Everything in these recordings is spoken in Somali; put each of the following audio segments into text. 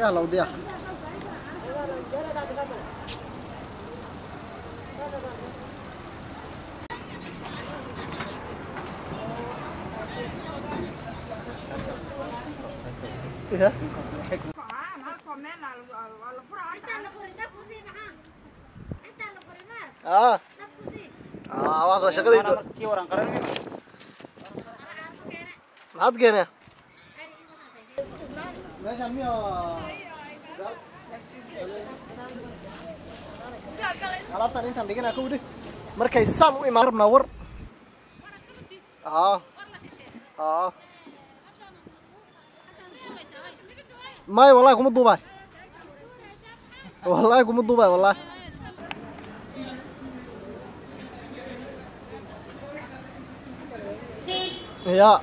يلا وضيع إيه واصل شغلي معاد كينا ماشي المية alaabtan intaan dhigana ku dhig markay saan u imaan rabna war may wallahi kuma duubay wallahi ya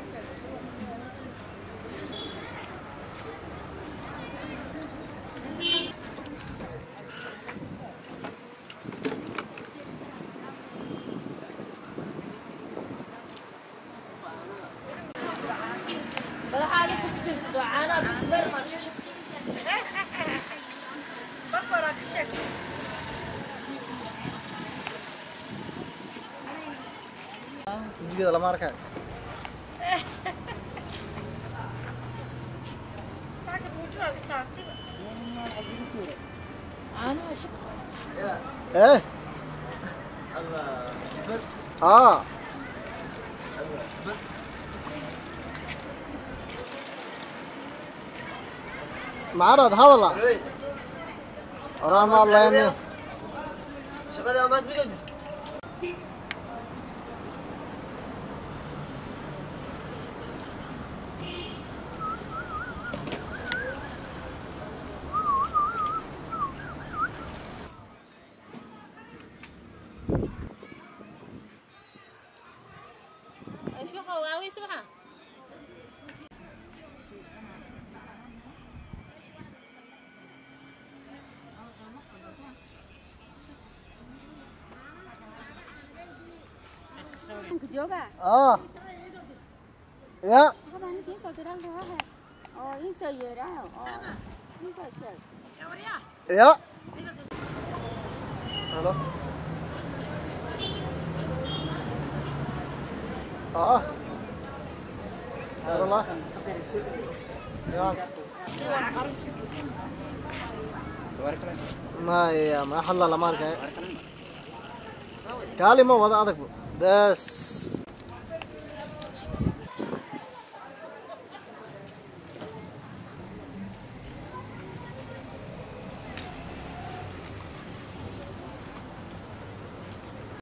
جيدا لما أركع. ساعة بوجوها بساعتي. أنا أشوف. إيه. الله. معرض هذا الله. رحم الله يمين. شغلة ما تبيجي. Yoga. Ya. Sekarang ini saya sedang doa. Oh, ini saya raya. Oh, ini saya. Ya. Halo. Allah. Ya. ما يا ما حل الله مارك كلمة وضع عندك بس